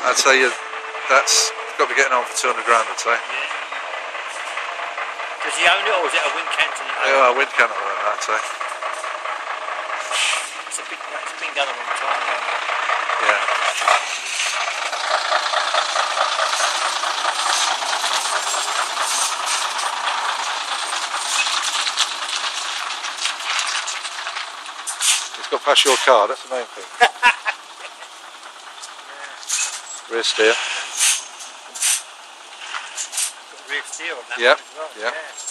I'd say that's got to be getting on for 200 grand, I'd say. Yeah. Does he own it, or is it a wind canton? Yeah, a wind cannon, I'd say. It's been done a long time now. Yeah. It's got past your car, that's the main thing. Rear steer. Got rear steer on that Yep. one as well. Yep. Yeah.